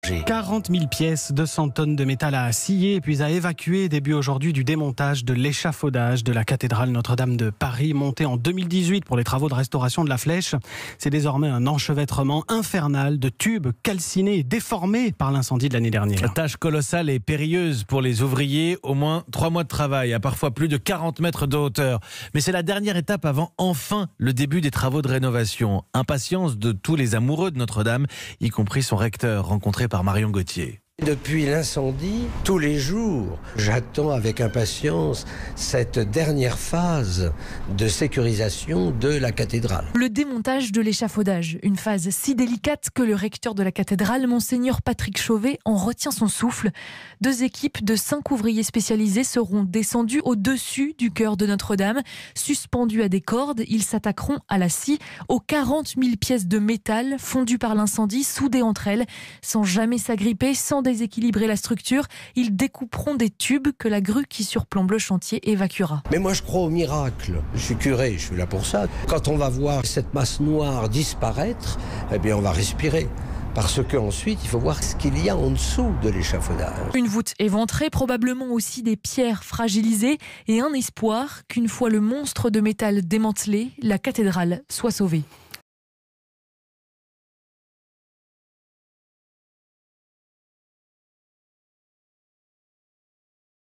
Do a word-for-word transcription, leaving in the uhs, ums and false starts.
quarante mille pièces, deux cents tonnes de métal à scier puis à évacuer. Début aujourd'hui du démontage de l'échafaudage de la cathédrale Notre-Dame de Paris, montée en deux mille dix-huit pour les travaux de restauration de la flèche. C'est désormais un enchevêtrement infernal de tubes calcinés et déformés par l'incendie de l'année dernière. Tâche colossale et périlleuse pour les ouvriers. Au moins trois mois de travail, à parfois plus de quarante mètres de hauteur. Mais c'est la dernière étape avant enfin le début des travaux de rénovation. Impatience de tous les amoureux de Notre-Dame, y compris son recteur, rencontré par Marion Gauthier. Depuis l'incendie, tous les jours, j'attends avec impatience cette dernière phase de sécurisation de la cathédrale. Le démontage de l'échafaudage, une phase si délicate que le recteur de la cathédrale, Monseigneur Patrick Chauvet, en retient son souffle. Deux équipes de cinq ouvriers spécialisés seront descendues au-dessus du chœur de Notre-Dame. Suspendus à des cordes, ils s'attaqueront à la scie aux quarante mille pièces de métal fondues par l'incendie, soudées entre elles, sans jamais s'agripper, sans déséquilibrer la structure. Ils découperont des tubes que la grue qui surplombe le chantier évacuera. Mais moi je crois au miracle. Je suis curé, je suis là pour ça. Quand on va voir cette masse noire disparaître, eh bien on va respirer. Parce qu'ensuite, il faut voir ce qu'il y a en dessous de l'échafaudage. Une voûte éventrée, probablement aussi des pierres fragilisées et un espoir qu'une fois le monstre de métal démantelé, la cathédrale soit sauvée.